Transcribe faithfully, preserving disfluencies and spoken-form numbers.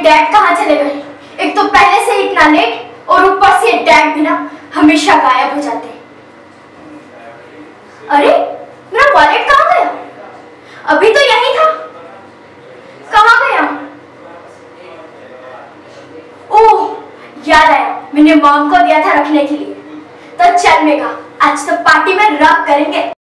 Dad कहाँ चले गए? एक तो पहले से इतना लेट और ऊपर से डैड भी ना हमेशा गायब हो जाते हैं। अरे मेरा वॉलेट कहाँ गया? अभी तो यही था। कहाँ गया? ओह याद आया, मैंने मॉम को दिया था रखने के लिए। तो चल मेगा, आज तो पार्टी में रब करेंगे।